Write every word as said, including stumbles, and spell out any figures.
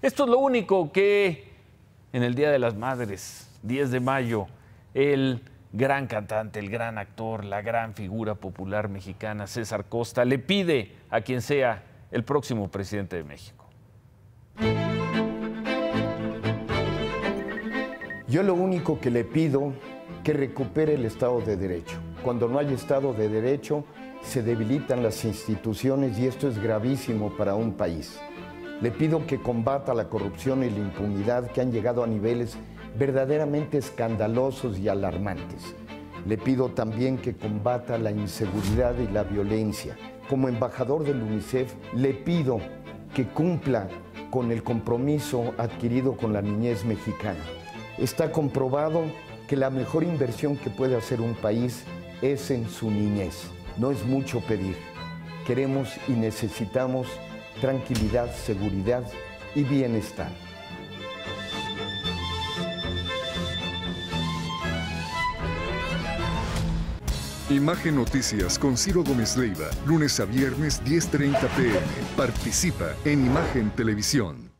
Esto es lo único que en el Día de las Madres, diez de mayo, el gran cantante, el gran actor, la gran figura popular mexicana, César Costa, le pide a quien sea el próximo presidente de México. Yo lo único que le pido, que recupere el Estado de Derecho. Cuando no hay Estado de Derecho, se debilitan las instituciones y esto es gravísimo para un país. Le pido que combata la corrupción y la impunidad que han llegado a niveles verdaderamente escandalosos y alarmantes. Le pido también que combata la inseguridad y la violencia. Como embajador del UNICEF, le pido que cumpla con el compromiso adquirido con la niñez mexicana. Está comprobado que la mejor inversión que puede hacer un país es en su niñez. No es mucho pedir. Queremos y necesitamos tranquilidad, seguridad y bienestar. Imagen Noticias con Ciro Gómez Leiva, lunes a viernes diez treinta p m Participa en Imagen Televisión.